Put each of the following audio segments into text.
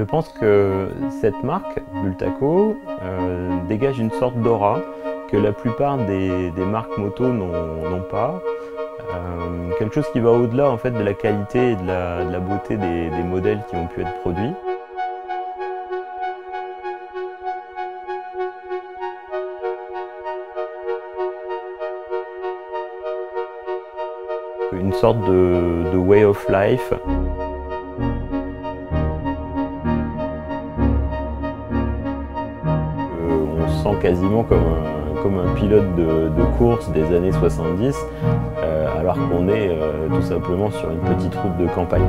pense que cette marque, Bultaco, dégage une sorte d'aura que la plupart des marques moto n'ont pas. Quelque chose qui va au-delà en fait, de la qualité et de la beauté des modèles qui ont pu être produits. Une sorte de way of life. On se sent quasiment comme un pilote de course des années 70, alors qu'on est tout simplement sur une petite route de campagne.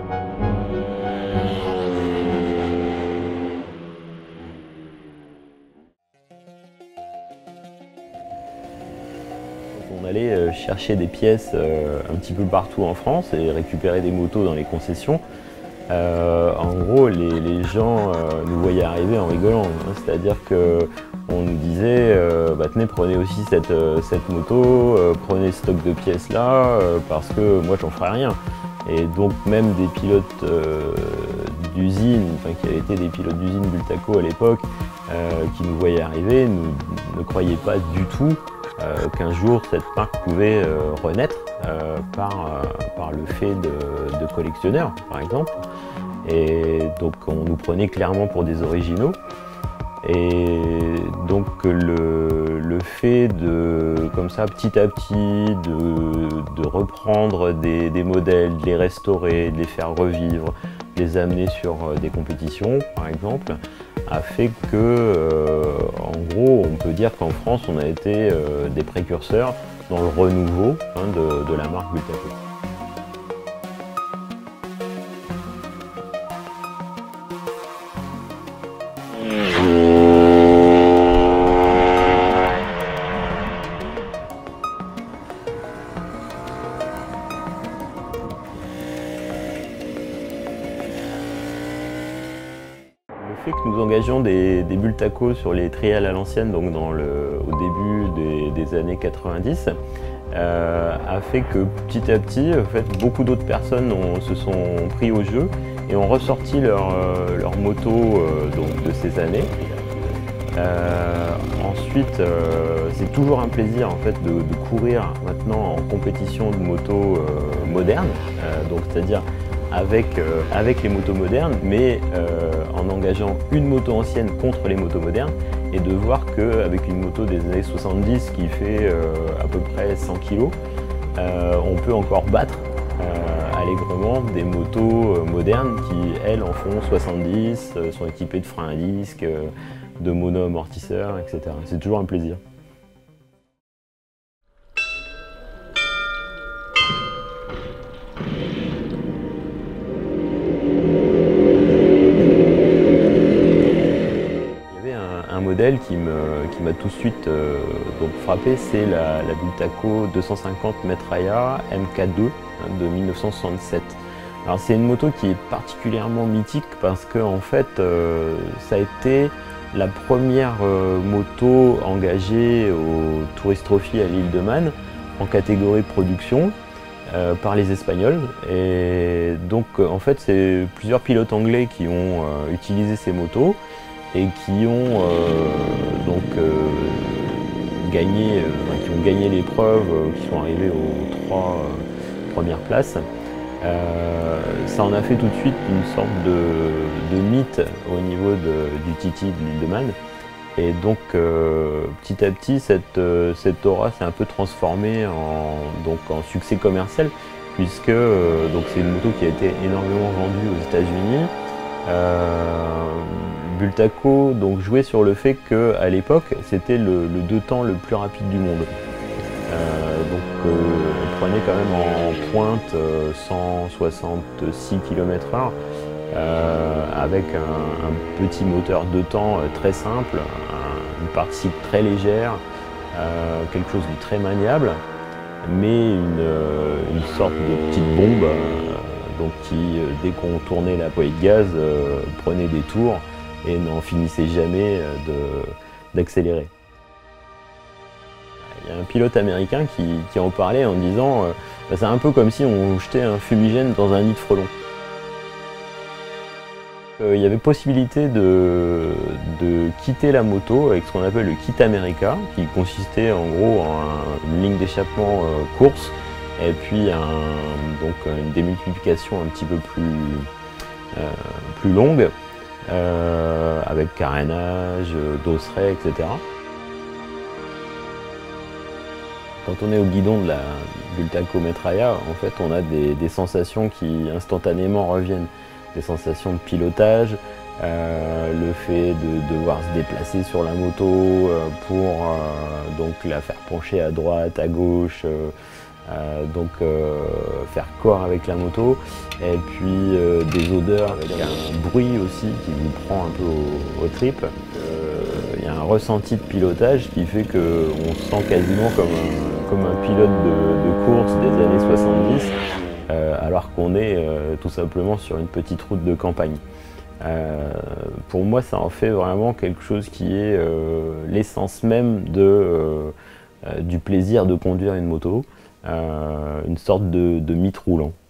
On allait chercher des pièces un petit peu partout en France et récupérer des motos dans les concessions. En gros, les gens nous voyaient arriver en rigolant, hein, c'est-à-dire qu'on nous disait bah, tenez, prenez aussi cette moto, prenez ce stock de pièces là, parce que moi j'en ferai rien. Et donc même des pilotes d'usine, enfin qui avaient été des pilotes d'usine Bultaco à l'époque, qui nous voyaient arriver, ne croyaient pas du tout qu'un jour cette marque pouvait renaître par le fait de collectionneurs, par exemple. Et donc on nous prenait clairement pour des originaux. Et donc le fait de, comme ça, petit à petit, de reprendre des modèles, de les restaurer, de les faire revivre, de les amener sur des compétitions, par exemple, a fait que, en gros, on peut dire qu'en France, on a été des précurseurs dans le renouveau de la marque Bultaco. Le fait que nous engagions des Bultaco sur les trials à l'ancienne, donc au début des années 90, a fait que petit à petit, en fait, beaucoup d'autres personnes se sont pris au jeu et ont ressorti leur moto donc de ces années. Ensuite, c'est toujours un plaisir en fait, de courir maintenant en compétition de motos modernes, donc c'est-à-dire avec les motos modernes, mais en engageant une moto ancienne contre les motos modernes, et de voir qu'avec une moto des années 70 qui fait à peu près 100 kg, on peut encore battre allègrement des motos modernes qui, elles, en font 70, sont équipées de freins à disque, de mono-amortisseurs, etc. C'est toujours un plaisir. Un modèle qui m'a tout de suite donc frappé, c'est la Bultaco 250 Metraya MK2 de 1967. Alors c'est une moto qui est particulièrement mythique parce que en fait ça a été la première moto engagée au Tourist Trophy à l'île de Man en catégorie de production par les Espagnols. Et donc en fait c'est plusieurs pilotes anglais qui ont utilisé ces motos et qui ont gagné l'épreuve, qui sont arrivés aux 3 premières places. Ça en a fait tout de suite une sorte de mythe au niveau du Titi de l'île de Man. Et donc petit à petit cette aura s'est un peu transformée en succès commercial, puisque c'est une moto qui a été énormément vendue aux États-Unis. Bultaco jouait sur le fait qu'à l'époque c'était le 2 temps le plus rapide du monde. On prenait quand même en pointe 166 km/h avec un petit moteur 2 temps très simple, une partie très légère, quelque chose de très maniable, mais une sorte de petite bombe qui, dès qu'on tournait la poignée de gaz, prenait des tours et n'en finissait jamais d'accélérer. Il y a un pilote américain qui en parlait en disant c'est un peu comme si on jetait un fumigène dans un nid de frelons. Il y avait possibilité de quitter la moto avec ce qu'on appelle le kit America, qui consistait en gros en une ligne d'échappement course et puis donc une démultiplication un petit peu plus longue, avec carénage, dosseret, etc. Quand on est au guidon de l'Ultaco Metralla, en fait, on a des sensations qui instantanément reviennent. Des sensations de pilotage, le fait de devoir se déplacer sur la moto pour donc la faire pencher à droite, à gauche, donc faire corps avec la moto, et puis des odeurs avec un bruit aussi qui vous prend un peu aux tripes. Il y a un ressenti de pilotage qui fait qu'on se sent quasiment comme un pilote de course des années 70. Alors qu'on est tout simplement sur une petite route de campagne. Pour moi, ça en fait vraiment quelque chose qui est l'essence même du plaisir de conduire une moto, une sorte de mythe roulant.